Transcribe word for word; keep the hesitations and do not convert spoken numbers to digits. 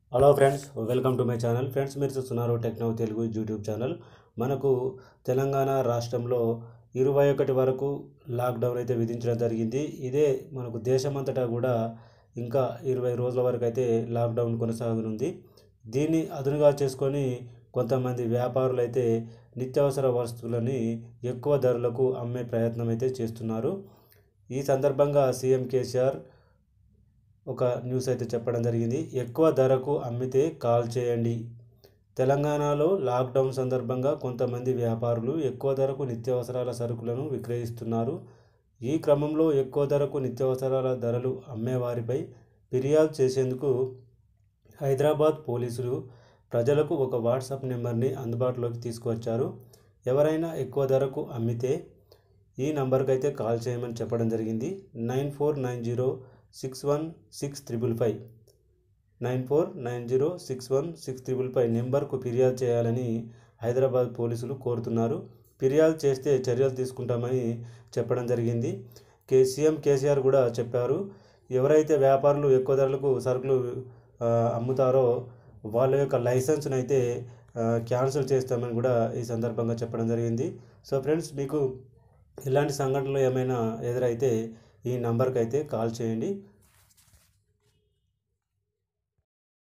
Hello friends, welcome to my channel. Friends, మీరు చూస్తున్నారు techno Telugu YouTube channel. మనకు తెలంగాణ రాష్ట్రంలో ఇరవై ఒకటి వరకు లాక్డౌన్ అయితే విధించడం జరిగింది. ఇదే మనకు దేశమంతటా కూడా ఇంకా ఇరవై రోజుల వరకు అయితే లాక్డౌన్ కొనసాగనుంది. దీన్ని అదునుగా చేసుకొని కొంతమంది వ్యాపారులు అయితే నిత్యావసర వస్తువులని ఎక్కువ ధరలకు అమ్మే ప్రయత్నం అయితే చేస్తున్నారు. ఈ సందర్భంగా సీఎం కేసీఆర్ ఒక న్యూస్ అయితే చెప్పడం జరిగింది. ఎక్కువ ధరకు అమ్మితే కాల్ చేయండి. తెలంగాణలో లాక్డౌన్ సందర్భంగా కొంతమంది వ్యాపారులు ఎక్కువ ధరకు నిత్యావసరాల సరుకులను విక్రయిస్తున్నారు. ఈ క్రమంలో ఎక్కువ ధరకు నిత్యావసరాల ధరలు అమ్మేవారిపై ఫిర్యాదు చేసేందుకు హైదరాబాద్ పోలీసులు ప్రజలకు ఒక వాట్సాప్ నెంబర్ని అందుబాటులోకి తీసుకువచ్చారు. ఎవరైనా ఎక్కువ ధరకు అమ్మితే ఈ నంబర్కి అయితే కాల్ చేయమని చెప్పడం జరిగింది. Nine four nine zero six one six triple five nine four nine zero six one six triple five నెంబర్కు ఫిర్యాదు చేయాలని హైదరాబాద్ పోలీసులు కోరుతున్నారు. ఫిర్యాదు చేస్తే చర్యలు తీసుకుంటామని చెప్పడం జరిగింది. కే సీఎం కేసీఆర్ కూడా చెప్పారు. ఎవరైతే వ్యాపారులు ఎక్కువ ధరలకు సరుకులు అమ్ముతారో వాళ్ళ యొక్క లైసెన్స్ను అయితే క్యాన్సిల్ చేస్తామని కూడా ఈ సందర్భంగా చెప్పడం జరిగింది. సో ఫ్రెండ్స్, మీకు ఇలాంటి సంఘటనలు ఏమైనా ఎదురైతే ఈ నంబర్కి అయితే కాల్ చేయండి.